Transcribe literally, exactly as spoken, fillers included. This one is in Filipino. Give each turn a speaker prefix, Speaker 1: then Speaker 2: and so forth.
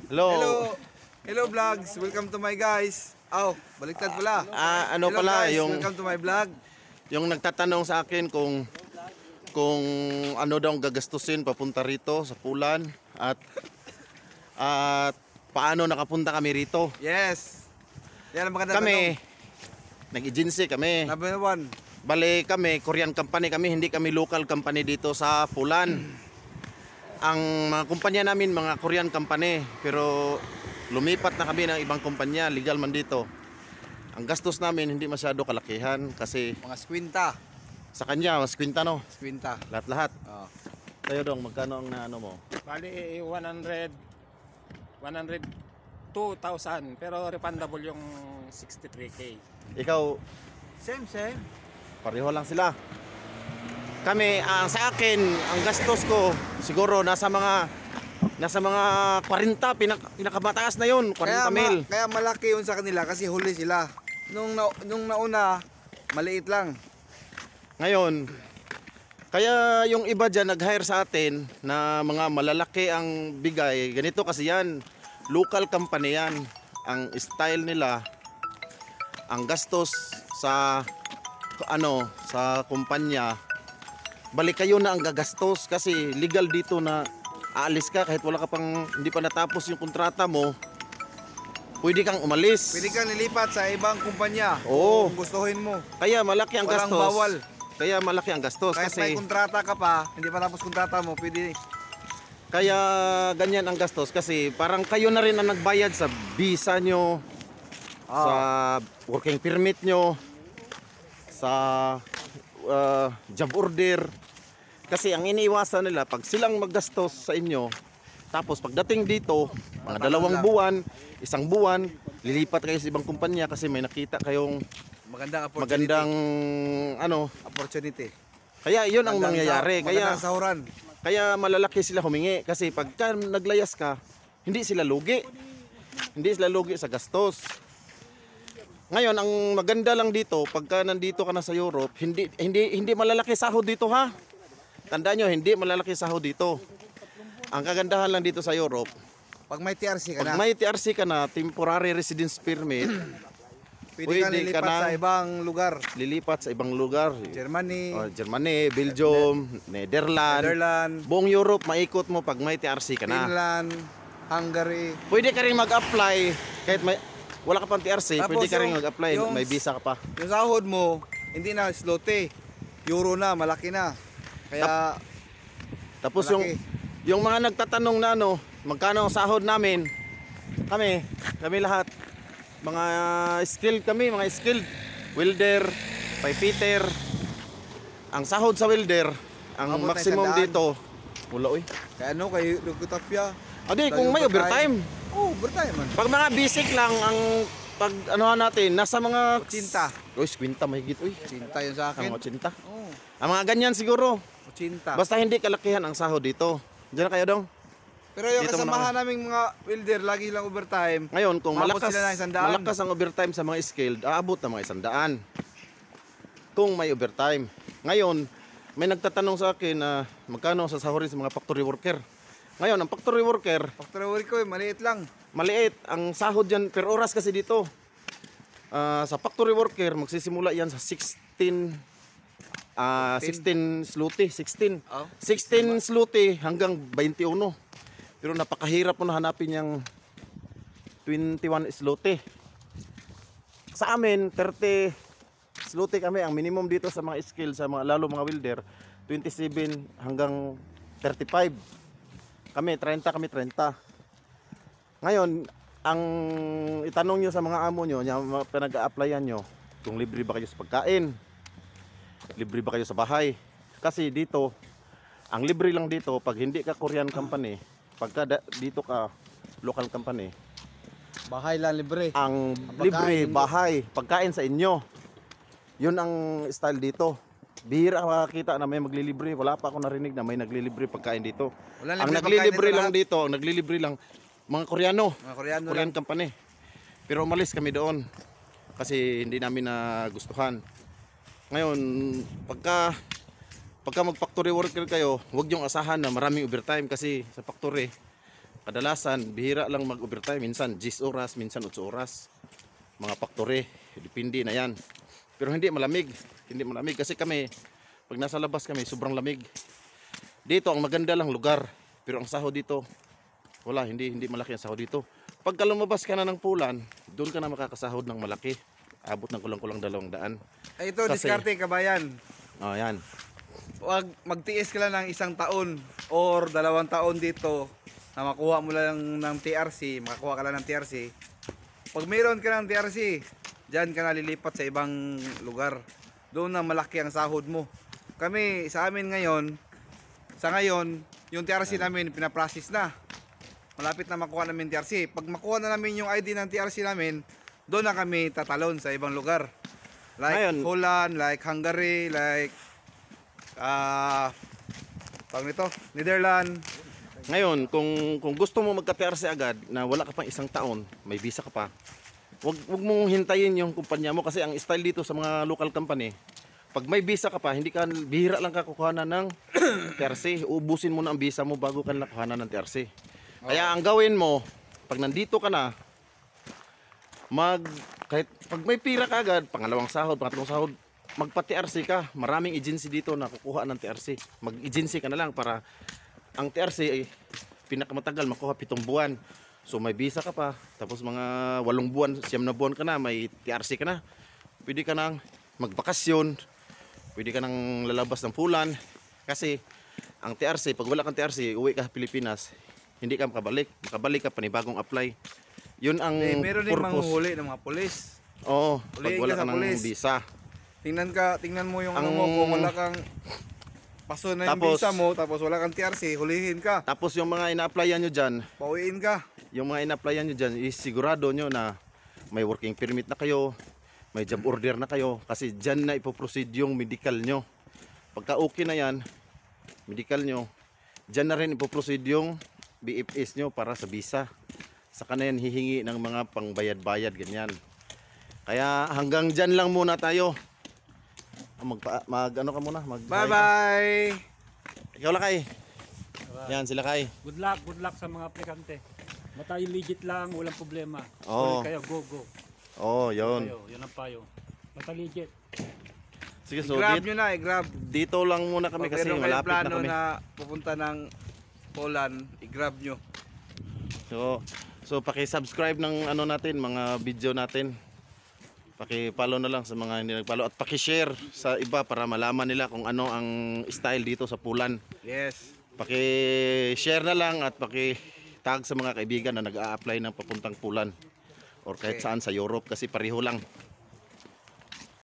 Speaker 1: Hello.
Speaker 2: Hello. Hello vlogs. Welcome to my guys. Aw, baliktad pala.
Speaker 1: Ah, ano
Speaker 2: Hello
Speaker 1: pala
Speaker 2: guys,
Speaker 1: yung
Speaker 2: welcome to my vlog.
Speaker 1: yung nagtatanong sa akin kung kung ano daw ang gagastusin papunta rito sa Pulan at at paano nakapunta kami rito.
Speaker 2: Yes. Yan ang maganda
Speaker 1: Kami nag-agency kami.
Speaker 2: Number one.
Speaker 1: Bale kami, Korean company kami, hindi kami local company dito sa Pulan. Ang mga kumpanya namin, mga Korean company, pero lumipat na kami ng ibang kumpanya, legal man dito. Ang gastos namin hindi masyado kalakihan kasi
Speaker 2: Mga skwinta.
Speaker 1: sa kanya, mas kwinta no,
Speaker 2: Skwinta.
Speaker 1: lahat-lahat.
Speaker 2: Oh.
Speaker 1: Tayo dong, magkano ang naano mo?
Speaker 3: Bali one hundred one hundred two thousand pero refundable yung sixty-three K.
Speaker 1: Ikaw,
Speaker 2: Same, same.
Speaker 1: pareho lang sila. Kami, ang sa akin, ang gastos ko siguro nasa mga nasa mga forty, pinak, pinakamataas na yun, forty
Speaker 2: Kaya,
Speaker 1: mil.
Speaker 2: ma- kaya malaki yun sa kanila kasi huli sila. Nung, na, nung nauna, maliit lang.
Speaker 1: Ngayon, kaya yung iba dyan nag-hire sa atin na mga malalaki ang bigay. Ganito kasi yan, local company yan. Ang style nila, ang gastos sa ano sa kumpanya, balik kayo na ang gagastos kasi legal dito na aalis ka kahit wala ka pang hindi pa natapos yung kontrata mo, pwede kang umalis.
Speaker 2: Pwede kang lilipat sa ibang kumpanya.
Speaker 1: Oo.
Speaker 2: Kung gustuhin mo.
Speaker 1: Kaya malaki ang
Speaker 2: Walang
Speaker 1: gastos.
Speaker 2: bawal.
Speaker 1: Kaya malaki ang gastos
Speaker 2: Kahit
Speaker 1: kasi
Speaker 2: may kontrata ka pa, hindi pa tapos kontrata mo, pwede.
Speaker 1: kaya ganyan ang gastos kasi parang kayo na rin ang nagbayad sa visa nyo,
Speaker 2: Ah.
Speaker 1: sa working permit nyo, sa uh, job order. Kasi ang iniiwasan nila, pag silang maggastos sa inyo, tapos pagdating dito, mga dalawang buwan, isang buwan, lilipat kayo sa ibang kumpanya kasi may nakita kayong
Speaker 2: Magandang opportunity.
Speaker 1: magandang ano.
Speaker 2: opportunity.
Speaker 1: Kaya yun ang
Speaker 2: Magandang
Speaker 1: mangyayari.
Speaker 2: sa-
Speaker 1: Kaya
Speaker 2: magandang sahuran.
Speaker 1: Kaya malalaki sila humingi kasi pagka naglayas ka, hindi sila lugi. Hindi sila lugi sa gastos. Ngayon, ang maganda lang dito, pagka nandito ka na sa Europe, hindi hindi hindi malalaki sahod dito ha. Tandaan nyo, hindi malalaki sahod dito. Ang kagandahan lang dito sa Europe,
Speaker 2: Pag may T R C ka
Speaker 1: pag
Speaker 2: na,
Speaker 1: may T R C ka na, temporary residence permit,
Speaker 2: pwede,
Speaker 1: pwede
Speaker 2: kang
Speaker 1: ka
Speaker 2: lilipat
Speaker 1: na-
Speaker 2: sa ibang lugar.
Speaker 1: lilipat sa ibang lugar.
Speaker 2: Germany,
Speaker 1: Oh, Germany, Belgium, Netherlands,
Speaker 2: Netherlands,
Speaker 1: buong Europe maikot mo pag may T R C ka na.
Speaker 2: Finland, Hungary.
Speaker 1: Pwede ka rin mag-apply kahit may wala ka pang T R C,
Speaker 2: Tapos
Speaker 1: pwede ka rin
Speaker 2: yung-
Speaker 1: mag-apply,
Speaker 2: yung-
Speaker 1: may visa ka pa.
Speaker 2: Yung sahod mo, hindi na slote. Euro na, malaki na. Kaya,
Speaker 1: Tapos
Speaker 2: malaki.
Speaker 1: yung yung mga nagtatanong na ano, magkano ang sahod namin? Kami, kami lahat mga skilled kami, mga skilled welder, pipefitter. Ang sahod sa welder, ang
Speaker 2: Abot na
Speaker 1: maximum
Speaker 2: isang daan.
Speaker 1: dito, wala oy.
Speaker 2: kaya ano, kay Lugutapia.
Speaker 1: Adi, kung may overtime.
Speaker 2: Oh, overtime man.
Speaker 1: Pag mga basic lang ang pag ano natin, nasa mga
Speaker 2: Ochinta.
Speaker 1: Uy, kwenta mahigit uy.
Speaker 2: Cinta yun sa akin.
Speaker 1: Ang ochenta.
Speaker 2: Oh,
Speaker 1: Ang mga ganyan siguro.
Speaker 2: Ochinta.
Speaker 1: Basta hindi kalakihan ang sahod dito. Diyan na kayo dong.
Speaker 2: Pero yung
Speaker 1: dito
Speaker 2: kasamahan naming mga welder, lagi lang overtime.
Speaker 1: Ngayon, kung
Speaker 2: Umabot
Speaker 1: malakas,
Speaker 2: sila ng isang daan.
Speaker 1: malakas ang overtime sa mga skilled, aabot ng mga isang daan. Kung may overtime. Ngayon, may nagtatanong sa akin na magkano sa sahurin sa mga factory worker. Ngayon, ang factory worker,
Speaker 2: Factory work ko, eh, maliit lang.
Speaker 1: maliit. Ang sahod dyan per oras kasi dito. Ah, sa factory worker, magsisimula yan sa sixteen, ah, sixteen zloty, sixteen.
Speaker 2: Oh.
Speaker 1: sixteen zloty hanggang twenty-one. Pero napakahirap mo na hanapin yung twenty-one zloty. Sa amin, thirty zloty kami. Ang minimum dito sa mga skill, sa mga, lalo mga welder, twenty-seven hanggang thirty-five. Kami, thirty kami, thirty. Ngayon, ang itanong nyo sa mga amo nyo, yung mga pinag-a-applyan nyo, kung libre ba kayo sa pagkain, libre ba kayo sa bahay. Kasi dito, ang libre lang dito, pag hindi ka Korean company, pagka da- dito ka local company,
Speaker 2: Bahay lang libre.
Speaker 1: ang
Speaker 2: pagkain,
Speaker 1: libre,
Speaker 2: hindi.
Speaker 1: bahay, pagkain sa inyo. Yun ang style dito. Bihira ka makakita na may maglilibre. Wala pa ako narinig na may naglilibre pagkain dito.
Speaker 2: Wala
Speaker 1: Ang
Speaker 2: libre
Speaker 1: naglilibre
Speaker 2: pagkain
Speaker 1: lang
Speaker 2: dito
Speaker 1: dito, ang naglilibre lang mga Koreano.
Speaker 2: Mga Koreano
Speaker 1: Korean
Speaker 2: lang.
Speaker 1: company. Pero umalis kami doon kasi hindi namin nagustuhan. Ngayon, pagka pagka mag factory worker kayo, huwag yung asahan na maraming overtime kasi sa factory kadalasan bihira lang mag-overtime, minsan diyes oras, minsan otso oras. Mga factory, depende na yan. Pero hindi malamig, hindi malamig kasi kami pag nasa labas kami sobrang lamig. Dito ang maganda lang lugar, pero ang sahod dito wala, hindi hindi malaki ang sahod dito. Pagka lumabas ka na ng Pulan, doon ka na makakasahod ng malaki. Abot ng kulang-kulang dalawang daan.
Speaker 2: Ay, ito,
Speaker 1: Kasi-
Speaker 2: diskarte kabayan.
Speaker 1: Oh, yan.
Speaker 2: Wag magtiis ka lang ng isang taon or dalawang taon dito na makuha mo lang ng T R C, makakuha ka lang ng T R C. Pag mayroon ka ng T R C, diyan ka nalilipat sa ibang lugar. Doon na malaki ang sahod mo. Kami, sa amin ngayon, sa ngayon, yung T R C namin pinaprocess na. Malapit na makuha namin T R C. Pag makuha na namin yung I D ng T R C namin, doon na kami tatalon sa ibang lugar. Like
Speaker 1: Ngayon-
Speaker 2: Holland, like Hungary, like ah uh, nito, Netherlands.
Speaker 1: Ngayon, kung kung gusto mo magka-T R C agad na wala ka pang isang taon, may visa ka pa. Wag wag mong hintayin yung kumpanya mo kasi ang style dito sa mga local company, pag may visa ka pa, hindi ka bihira lang ka kukuhanan ng T R C. Ubusin mo na ang visa mo bago ka nakuhanan ng T R C. Kaya ang gawin mo, pag nandito ka na, mag kahit pag may pira ka agad, pangalawang sahod, pangatlong sahod, magpa-T R C ka. Maraming agency dito na kukuha ng T R C. Mag-agency ka na lang para ang T R C ay pinakamatagal makuha pitong buwan. So may visa ka pa, tapos mga walong buwan, siyam na buwan ka na, may T R C ka na. Pwede ka nang magbakasyon, pwede ka nang lalabas ng Pulan. Kasi ang T R C, pag wala kang T R C, uwi ka sa Pilipinas, hindi ka makabalik. Makabalik ka, panibagong apply. Yun ang
Speaker 2: Eh, meron din
Speaker 1: purpose.
Speaker 2: manghuhuli ng mga pulis.
Speaker 1: Oo, pag
Speaker 2: Huliin
Speaker 1: wala
Speaker 2: ka
Speaker 1: ka
Speaker 2: sa
Speaker 1: ng
Speaker 2: pulis.
Speaker 1: visa.
Speaker 2: Tingnan ka, tingnan mo yung ano
Speaker 1: Ang-
Speaker 2: mo, kung wala kang paso na yung
Speaker 1: Tapos-
Speaker 2: visa mo, tapos wala kang T R C, hulihin ka,
Speaker 1: Tapos yung mga ina-applyan nyo dyan,
Speaker 2: pauwiin ka.
Speaker 1: yung mga ina-applyan nyo dyan, is sigurado nyo na may working permit na kayo, may job order na kayo, kasi dyan na ipoproceed yung medical nyo. Pagka okay na yan, medical nyo, dyan na rin ipoproceed yung B F S nyo para sa visa. Saka na yan hihingi ng mga pangbayad-bayad, ganyan. Kaya hanggang dyan lang muna tayo. Mag, mag ano ka muna? Mag
Speaker 2: Bye-bye!
Speaker 1: Ikaw Lakay. Yan sila Kay.
Speaker 4: Good luck, good luck sa mga aplikante. Matay legit lang, walang problema.
Speaker 1: Oo.
Speaker 4: Tuloy kayo, go, go.
Speaker 1: Oh, yun.
Speaker 4: Kayo, yun ang payo. Matay legit.
Speaker 1: Sige, so
Speaker 2: I-grab
Speaker 1: dito,
Speaker 2: nyo na, i-grab.
Speaker 1: dito lang muna kami
Speaker 2: Pag
Speaker 1: kasi
Speaker 2: meron kayong
Speaker 1: malapit na
Speaker 2: plano
Speaker 1: kami.
Speaker 2: na pupunta ng Poland, i-grab nyo.
Speaker 1: So, so paki-subscribe ng ano natin, mga video natin. Paki-follow na lang sa mga hindi nag-follow at paki-share sa iba para malaman nila kung ano ang style dito sa Pulan.
Speaker 2: Yes.
Speaker 1: Paki-share na lang at paki-tag sa mga kaibigan na nag-a-apply ng papuntang Pulan or kahit
Speaker 2: Okay.
Speaker 1: saan sa Europe kasi pareho lang.